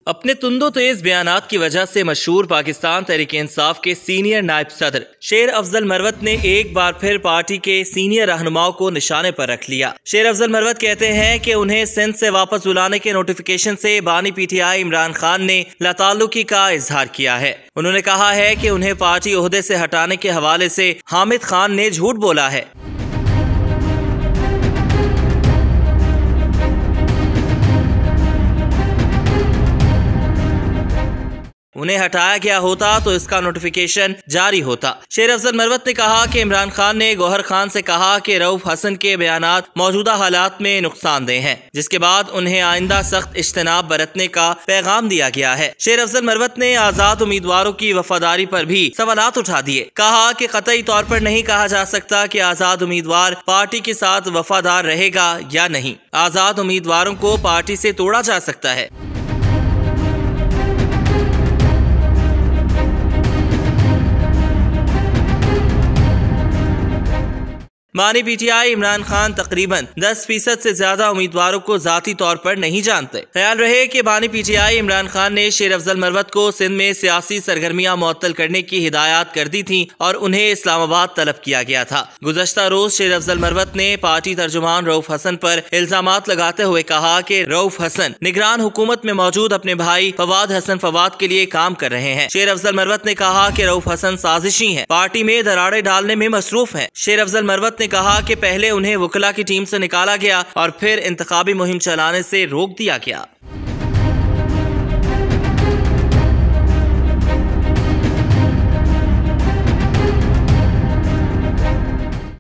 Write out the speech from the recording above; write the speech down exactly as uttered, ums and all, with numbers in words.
अपने तुंदो तेज बयानात की वजह से मशहूर पाकिस्तान तहरीक-ए-इंसाफ के सीनियर नायब सदर शेर अफजल मरवत ने एक बार फिर पार्टी के सीनियर रहनुमाओं को निशाने पर रख लिया। शेर अफजल मरवत कहते हैं कि उन्हें सिंध से वापस बुलाने के नोटिफिकेशन से बानी पीटीआई इमरान खान ने लाताल्लुकी का इजहार किया है। उन्होंने कहा है कि उन्हें पार्टी ओहदे से हटाने के हवाले से हामिद खान ने झूठ बोला है। उन्हें हटाया गया होता तो इसका नोटिफिकेशन जारी होता। शेर अफजल मरवत ने कहा कि इमरान खान ने गौहर खान से कहा कि रऊफ हसन के बयानात मौजूदा हालात में नुकसानदेह हैं, जिसके बाद उन्हें आइंदा सख्त इज्तनाब बरतने का पैगाम दिया गया है। शेर अफजल मरवत ने आजाद उम्मीदवारों की वफादारी पर भी सवालात उठा दिए। कहा कि कतई तौर पर नहीं कहा जा सकता कि आजाद उम्मीदवार पार्टी के साथ वफादार रहेगा या नहीं। आजाद उम्मीदवारों को पार्टी से तोड़ा जा सकता है। बानी पीटीआई इमरान खान तकरीबन दस फीसद से ज्यादा उम्मीदवारों को जाती तौर पर नहीं जानते। ख्याल रहे कि बानी पीटीआई इमरान खान ने शेर अफजल मरवत को सिंध में सियासी सरगर्मियां मुअत्तल करने की हिदायत कर दी थी और उन्हें इस्लामाबाद तलब किया गया था। गुज़श्ता रोज शेर अफजल मरवत ने पार्टी तर्जुमान रऊफ हसन पर इल्जामात लगाते हुए कहा कि रऊफ हसन निगरान हुकूमत में मौजूद अपने भाई फवाद हसन फवाद के लिए काम कर रहे हैं। शेर अफजल मरवत ने कहा कि रऊफ हसन साजिशी है, पार्टी में दरारें डालने में मसरूफ है। शेर अफजल मरवत ने कहा कि पहले उन्हें वकला की टीम से निकाला गया और फिर इंतखाबी मुहिम चलाने से रोक दिया गया।